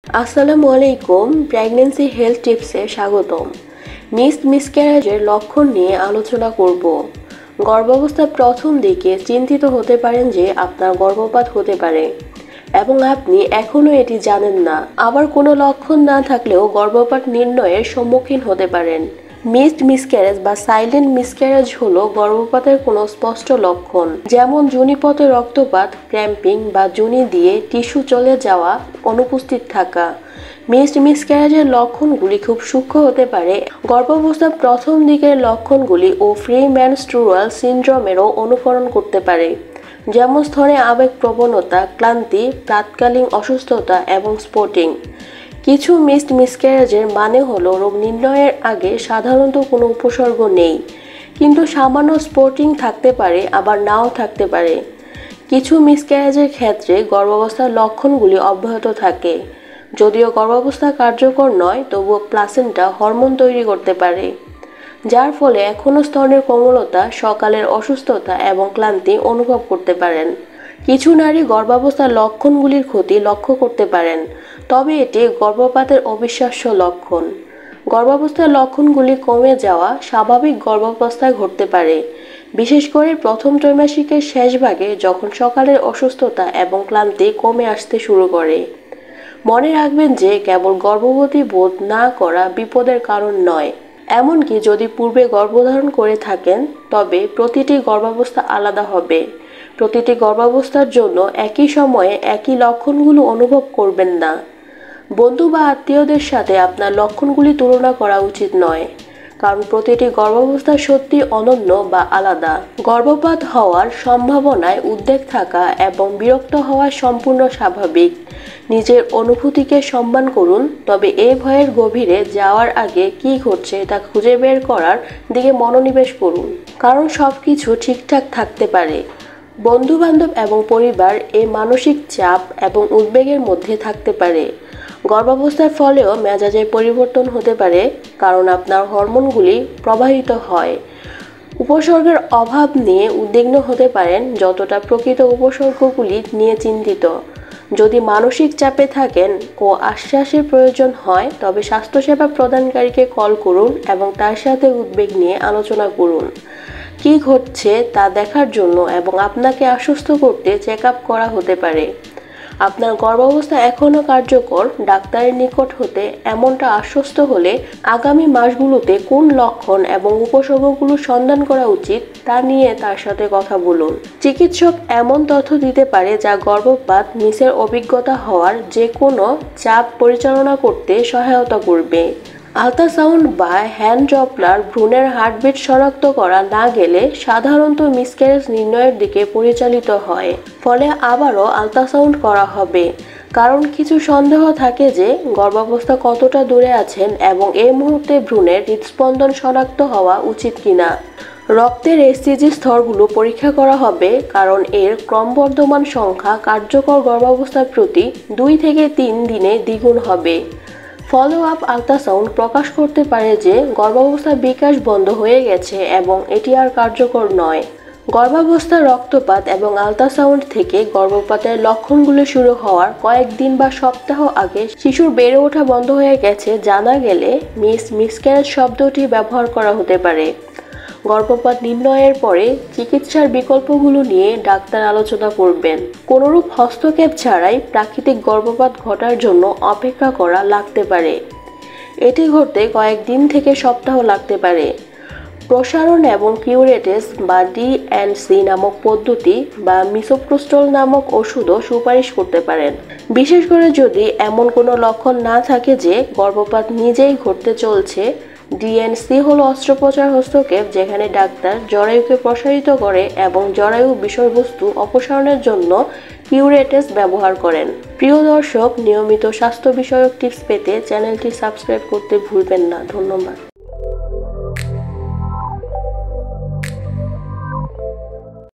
আসসালামু আলাইকুম। Pregnancy health টিপসে স্বাগতম। মিসক্যারেজের লক্ষণ নিয়ে আলোচনা করব। গর্ভাবস্থার প্রথম দিকে চিন্তিত হতে পারেন যে আপনার গর্ভপাত হতে পারে এবং আপনি এখনও এটি জানেন না। আবার কোনো লক্ষণ না থাকলেও গর্ভপাত নির্ণয়ের সম্মুখীন হতে পারেন। মিসক্যারেজ বা সাইলেন্ট মিসক্যারেজ হলো গর্ভপাতের কোনো স্পষ্ট লক্ষণ, যেমন যোনিপথে রক্তপাত, ক্র্যাম্পিং বা যোনি দিয়ে টিস্যু চলে যাওয়া, অনুপস্থিত থাকা। মিসক্যারেজের লক্ষণগুলি খুব সূক্ষ্ম হতে পারে। গর্ভাবস্থার প্রথম দিকের লক্ষণগুলি ও প্রি মেনস্ট্রুয়াল সিনড্রোমেরও অনুকরণ করতে পারে, যেমন স্তনে আবেগপ্রবণতা, ক্লান্তি, প্রাতকালীন অসুস্থতা এবং স্পটিং। কিছু মিসক্যারেজের মানে হলো রোগ নির্ণয়ের আগে সাধারণত কোনো উপসর্গ নেই, কিন্তু সামান্য স্পটিং থাকতে পারে, আবার নাও থাকতে পারে। কিছু মিসক্যারেজের ক্ষেত্রে গর্ভাবস্থার লক্ষণগুলি অব্যাহত থাকে। যদিও গর্ভাবস্থা কার্যকর নয়, তবুও প্লাসেন্টা হরমোন তৈরি করতে পারে, যার ফলে এখনও স্তনের কোমলতা, সকালের অসুস্থতা এবং ক্লান্তি অনুভব করতে পারেন। কিছু নারী গর্ভাবস্থার লক্ষণগুলির ক্ষতি লক্ষ্য করতে পারেন, তবে এটি গর্ভপাতের অবিশ্বাস্য লক্ষণ। গর্ভাবস্থার লক্ষণগুলি কমে যাওয়া স্বাভাবিক গর্ভাবস্থায় ঘটতে পারে, বিশেষ করে প্রথম ত্রৈমাসিকের শেষ ভাগে, যখন সকালের অসুস্থতা এবং ক্লান্তি কমে আসতে শুরু করে। মনে রাখবেন যে কেবল গর্ভবতী বোধ না করা বিপদের কারণ নয়। এমনকি যদি পূর্বে গর্ভধারণ করে থাকেন, তবে প্রতিটি গর্ভাবস্থা আলাদা হবে। প্রতিটি গর্ভাবস্থার জন্য একই সময়ে একই লক্ষণগুলো অনুভব করবেন না। বন্ধু বা আত্মীয়দের সাথে আপনার লক্ষণগুলি তুলনা করা উচিত নয়, কারণ প্রতিটি গর্ভাবস্থা সত্যি অনন্য বা আলাদা। গর্ভপাত হওয়ার সম্ভাবনায় উদ্বেগ থাকা এবং বিরক্ত হওয়া সম্পূর্ণ স্বাভাবিক। নিজের অনুভূতিকে সম্মান করুন, তবে এই ভয়ের গভীরে যাওয়ার আগে কী ঘটছে তা খুঁজে বের করার দিকে মনোনিবেশ করুন, কারণ সবকিছু ঠিকঠাক থাকতে পারে। বন্ধুবান্ধব এবং পরিবার এই মানসিক চাপ এবং উদ্বেগের মধ্যে থাকতে পারে। গর্ভাবস্থার ফলেও মেজাজের পরিবর্তন হতে পারে, কারণ আপনার হরমোনগুলি প্রবাহিত হয়। উপসর্গের অভাব নিয়ে উদ্বিগ্ন হতে পারেন যতটা প্রকৃত উপসর্গগুলি নিয়ে চিন্তিত। যদি মানসিক চাপে থাকেন ও আশ্বাসের প্রয়োজন হয়, তবে স্বাস্থ্যসেবা প্রদানকারীকে কল করুন এবং তার সাথে উদ্বেগ নিয়ে আলোচনা করুন। কী ঘটছে তা দেখার জন্য এবং আপনাকে আশ্বস্ত করতে চেক আপ করা হতে পারে। আপনার গর্ভাবস্থা এখনও কার্যকর, ডাক্তারের নিকট হতে এমনটা আশ্বস্ত হলে আগামী মাসগুলোতে কোন লক্ষণ এবং উপসর্গগুলো সন্ধান করা উচিত তা নিয়ে তার সাথে কথা বলুন। চিকিৎসক এমন তথ্য দিতে পারে যা গর্ভপাত মিসের অভিজ্ঞতা হওয়ার যে কোনো চাপ পরিচালনা করতে সহায়তা করবে। আল্ট্রাসাউন্ড বা হ্যান্ড ডপলার ভ্রূণের হার্টবিট শনাক্ত করা না গেলে সাধারণত মিসক্যারেজ নির্ণয়ের দিকে পরিচালিত হয়। ফলে আবারও আল্ট্রাসাউন্ড করা হবে, কারণ কিছু সন্দেহ থাকে যে গর্ভাবস্থা কতটা দূরে আছেন এবং এই মুহূর্তে ভ্রূণের হৃদস্পন্দন শনাক্ত হওয়া উচিত কিনা। রক্তের HCG স্তরগুলো পরীক্ষা করা হবে, কারণ এর ক্রমবর্ধমান সংখ্যা কার্যকর গর্ভাবস্থার প্রতি 2 থেকে 3 দিনে দ্বিগুণ হবে। ফলো আপ আল্ট্রাসাউন্ড প্রকাশ করতে পারে যে গর্ভাবস্থার বিকাশ বন্ধ হয়ে গেছে এবং এটি আর কার্যকর নয়। গর্ভাবস্থার রক্তপাত এবং আল্ট্রাসাউন্ড থেকে গর্ভপাতের লক্ষণগুলো শুরু হওয়ার কয়েকদিন বা সপ্তাহ আগে শিশুর বেড়ে ওঠা বন্ধ হয়ে গেছে জানা গেলে মিসক্যারেজ শব্দটি ব্যবহার করা হতে পারে। গর্ভপাত নির্ণয়ের পরে চিকিৎসার বিকল্পগুলো নিয়ে ডাক্তার আলোচনা করবেন। কোনোরূপ হস্তক্ষেপ ছাড়াই প্রাকৃতিক গর্ভপাত ঘটার জন্য অপেক্ষা করা লাগতে পারে। এটি ঘটতে কয়েকদিন থেকে সপ্তাহ লাগতে পারে। প্রসারণ এবং কিউরেটেস বা DNC নামক পদ্ধতি বা মিসোপ্রোস্টল নামক ওষুধও সুপারিশ করতে পারেন, বিশেষ করে যদি এমন কোনো লক্ষণ না থাকে যে গর্ভপাত নিজেই ঘটতে চলছে। DNC হলো অস্ত্রোপচার হস্তক্ষেপ, যেখানে ডাক্তার জরায়ুকে প্রসারিত করে এবং জরায়ু বিষয়বস্তু অপসারণের জন্য কিউরেটেস ব্যবহার করেন। প্রিয় দর্শক, নিয়মিত স্বাস্থ্য বিষয়ক টিপস পেতে চ্যানেলটি সাবস্ক্রাইব করতে ভুলবেন না। ধন্যবাদ।